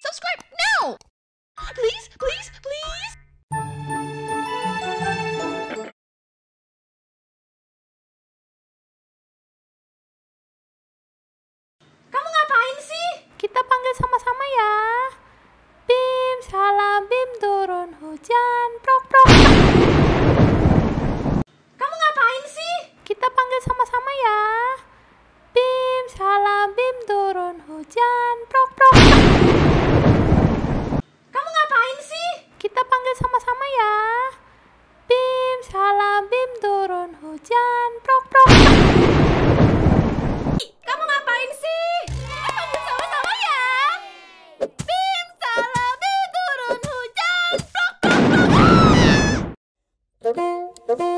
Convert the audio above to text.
subscribe now. Please, please, please. Kamu ngapain sih? Kita panggil sama-sama ya. Bim, salam, bim, turun hujan, prok, prok. Kamu ngapain sih? Kita panggil sama-sama ya. Bim, salam, bim, turun hujan, prok, prok. Kamu ngapain sih? Kita panggil sama-sama ya. Bim, salam, bim, turun hujan, prok, prok. Kamu ngapain sih? Panggil sama-sama ya. Bim, salam, bim, turun hujan, prok, prok, prok.